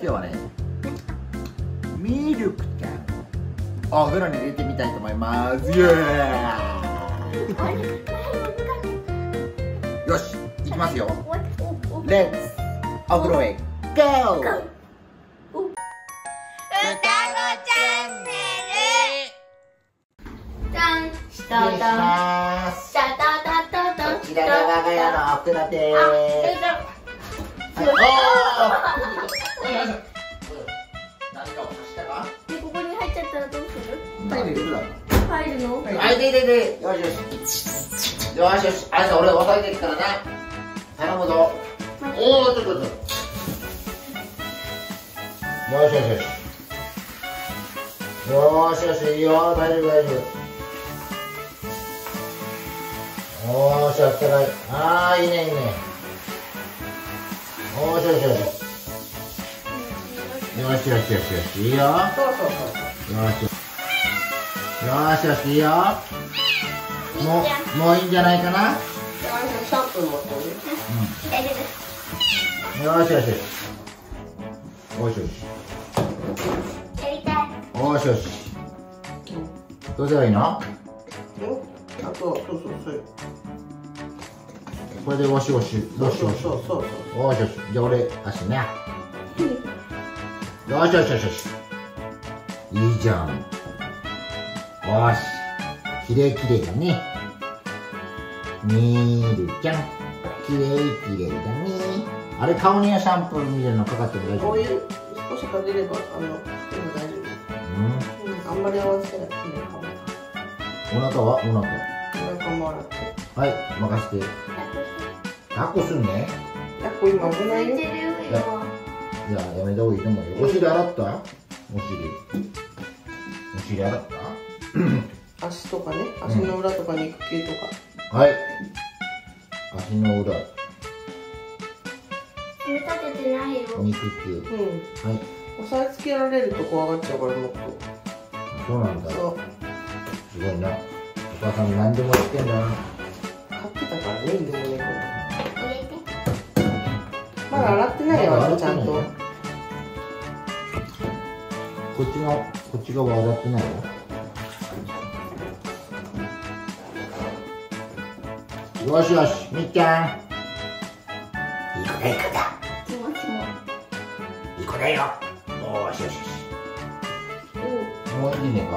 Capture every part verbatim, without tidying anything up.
日はね、ミルクちゃんをお風呂に入れてみたいと思います。イエーイ。よし、行きますよ。レッツお風呂へゴー。 双子チャンネル。じゃん、スタート。スタートトトト。 こちらが我が家のお風呂でーす。はい、おー。何かを足したか？ で、ここに入っちゃったらどうする？ 入るよ。 入るの？ はい、ででで、よしよし。よしよし、あいつ俺押さえてきたらな。頼むぞ。おお、ちょっとちょっと。よしよしよし。よーしよし、いいよ、大丈夫大丈夫。おーし、あったかい。あー、いいねいいね。おーしよしよし。よしよしよしよし、いいよ。そうそうそう。よしよし。よしよし、いいよ。もう、もういいんじゃないかな。シャンプー持ってる。うん。よしよしよし。よしよし。 やりたい。 よしよし。どうすればいいの？ あと、そうそうそう。 これでわしわし、わしわし。 そうそうそう。 よしよし。じゃあ俺足ね。よしよしよしよし。いいじゃん。よし。きれいきれいだね。みるちゃん。きれいきれいだね。あれ顔にシャンプーみたいなのかかっても大丈夫？ こういう少しかければ、あの、でも大丈夫。うん。あんまり合わせない。 お腹は？お腹。 お腹も洗って。 はい、任せて。抱っこすんね。 抱っこ今危ないよ。 いや、いや、やめた方がいいと思うよ。お尻洗った？お尻。お尻洗った？ 足とかね、足の裏とか肉球とか。 はい。足の裏。 組み立ててないよ。 肉球。 うん。 はい。 押さえつけられると怖がっちゃうからもっと。 そうなんだ。 そう。 すごいな。お母さん何でもやってんだな。 買ってたからね、犬も猫も。 入れて。 まだ洗ってないよ、あとちゃんと。 こっちが、こっち側洗ってないよ。よしよし、みっちゃん。いい子だ、いい子だ。 気持ちも。 いい子だよ。よしよしよし。もういいねか。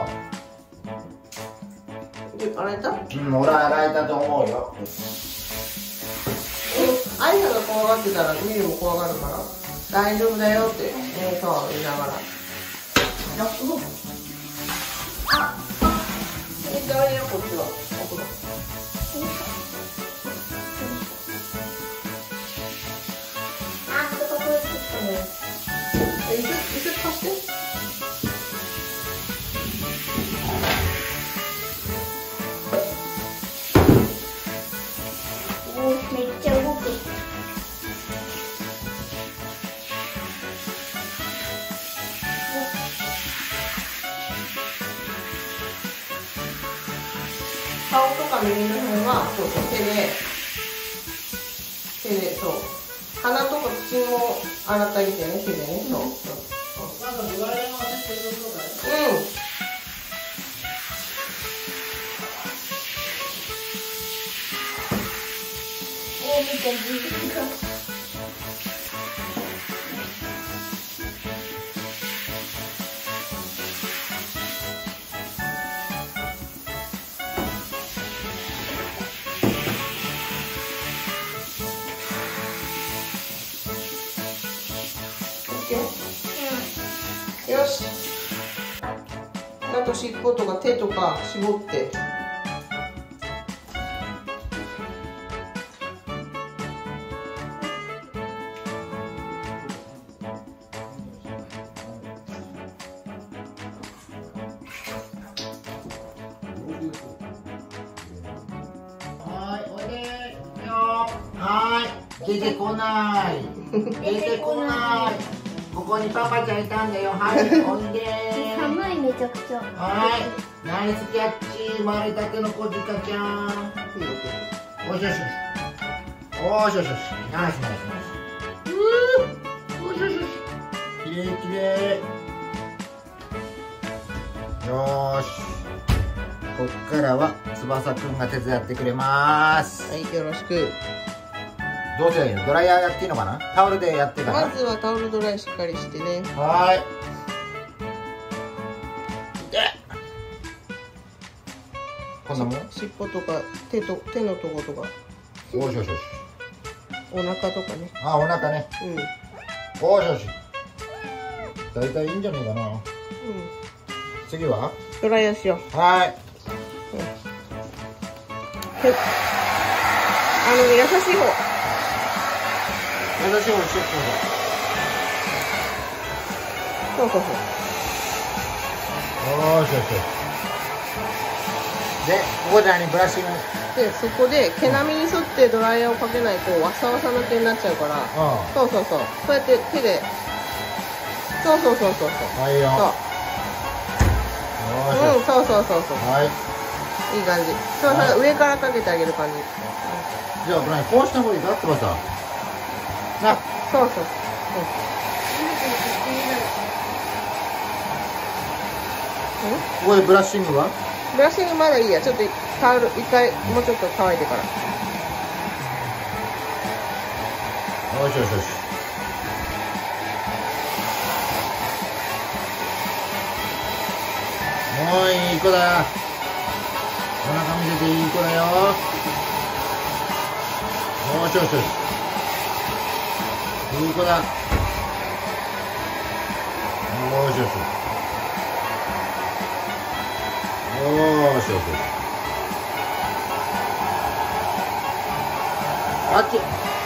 洗えた？ うん、俺は洗えたと思うよ。 アイナが怖がってたらミリも怖がるから大丈夫だよってね、そう言いながら。あ、あ、いいかいよ、こっちは。お風呂。 あ、ここここ作ったね。 え、椅子、椅子貸して。 めっちゃ動く。 顔とか耳の辺はそうそう手で手でそう鼻とか口も洗ってあげてね、手でね。そうそうそう。なんかドライヤーの私とそうだよ。うん。 おー、めっちゃ自分が。 よし。あと尻尾とか手とか絞って。 はい、おいでよ。はい、出てこない。出てこない。ここにパパちゃんいたんだよ。はい、おいで。 寒い、めちゃくちゃ。 はい、ナイスキャッチ。生まれたての小鹿ちゃん。おしよしよし。おしよしよし。ナイスナイスナイス。うー。おしよしよし。綺麗れいきれい。よーし、こっからは翼くんが手伝ってくれます。 はい、よろしく。 どうすればいいの？ドライヤーやっていいのかな？タオルでやってかな？ まずはタオルドライしっかりしてね。 はーい。でこんなもん？ 尻尾とか手と手のとことか。 おしよしよし。 お腹とかね。 あ、お腹ね。 うん。 おしよし。だいたいいいんじゃねえかな。 うん。 次は？ ドライヤーしよう。 はーい。 うん、あの優しい方。 優しい方にしてください。 そうそうそう。 おーしよしよし。で、ここで何？ブラッシング。 で、そこで毛並みに沿ってドライヤーをかけないとワサワサの毛になっちゃうから、そうそうそう、こうやって手で、そうそうそうそうそう。 はいよ。 そう。うん、そうそうそうそう。 はい。 いい感じ。そう、はい、上からかけてあげる感じ。 じゃあ、こうした方がいいかってばさ。な。 そうそう。うん。 ここでブラッシングは？ ブラッシングまだいいや。ちょっとタオル一回もうちょっと乾いてから。 よしよしよし。もういい子だ。お腹見せていい子だよ。よしよしよし。いい子だ。よしよし。よーしよしよし。あっち。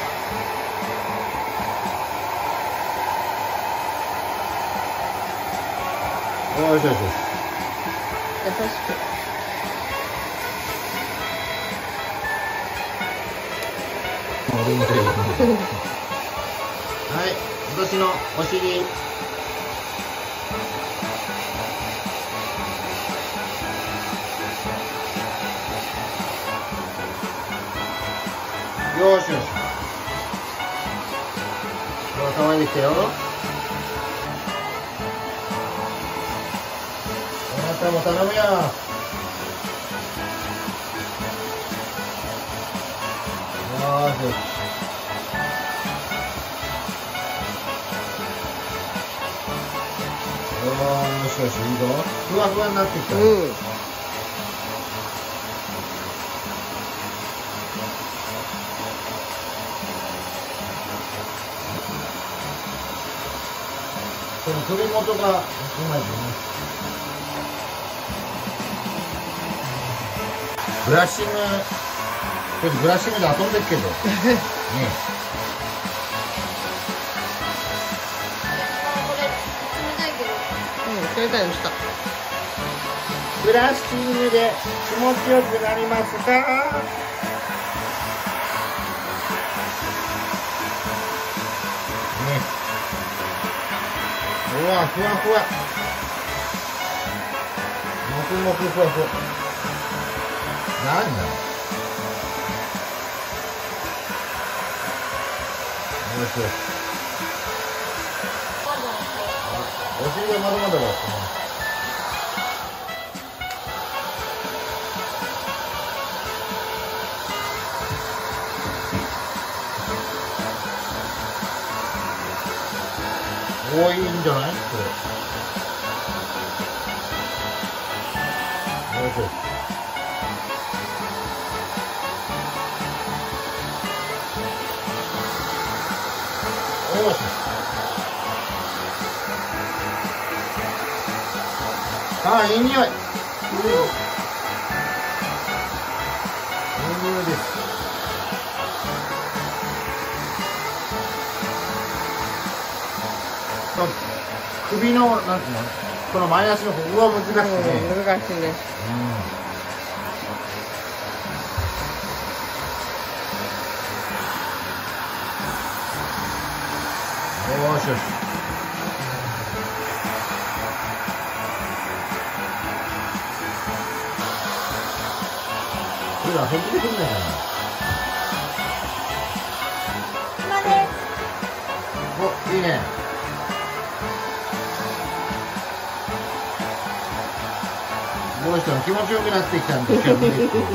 よしよしよし。 優しく。 はい、私のお尻。よしよし。ほら、乾いてきたよ。あなたも頼むよ。よーしよし。よーしよし、いいぞ。ふわふわになってきた。うん。この首元がうまいよね。ブラッシング、これブラッシングで遊んでるけど。ね。 うん、冷たいのした。 ブラッシングで気持ちよくなりますか？ね。うわ、ふわふわ。もふもふふわふわ。なんだ。よしよし。お尻がまだまだだったね。おー、いいんじゃないこれ。よしよし。よし。ああ、いい匂い。うん。いい匂いです。首の、なんていうの、この前足のここは難しいね。 うん、難しいね。 うん。よーしよし。これ遊んでくんないかな。お、いいね。 どうしたの？気持ちよくなってきたんですよね。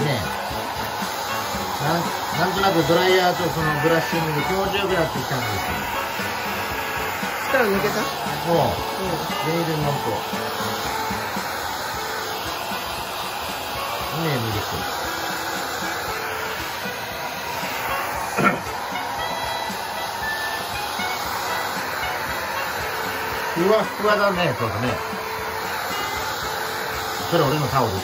なんなんとなくドライヤーとそのブラッシングで気持ちよくなってきたんですよ。 力抜けた？ もう、うん、全然なんと。ねえ、見るふわふわだね、そうだね。それ俺のタオル。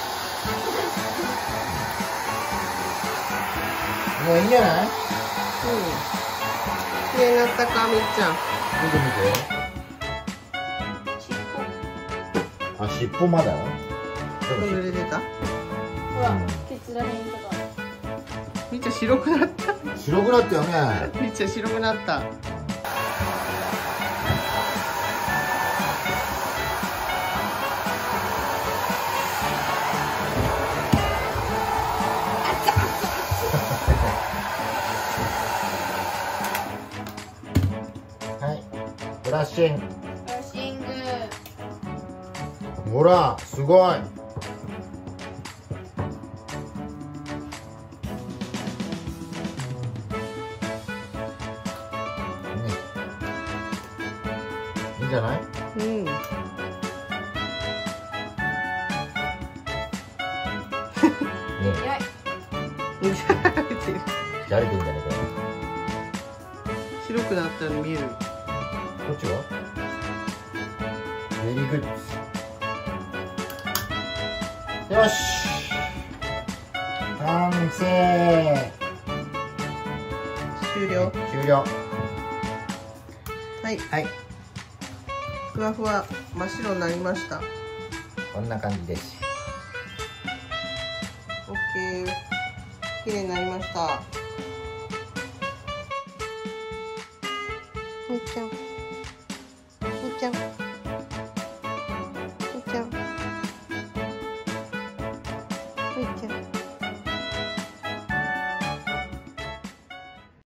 もういいんじゃない？うん。 綺麗になったか、みっちゃん。 見て見て。尻尾。あ、尻尾まだ。 濡れてた？ ほら、ケツらへんとか。 みっちゃん白くなった。 白くなったよね。 みっちゃん白くなった。 ブラッシング。 ブラッシング。 ほら、すごい。ね、いいんじゃない？うん。ね。じゃれてんじゃねえかよ。 白くなったように見える。 こっちはベリーグッド。よし、完成。 終了。 終了。 はいはい、 ふわふわ真っ白になりました。 こんな感じです。 オッケー、綺麗になりました。みっちゃん、みっちゃん。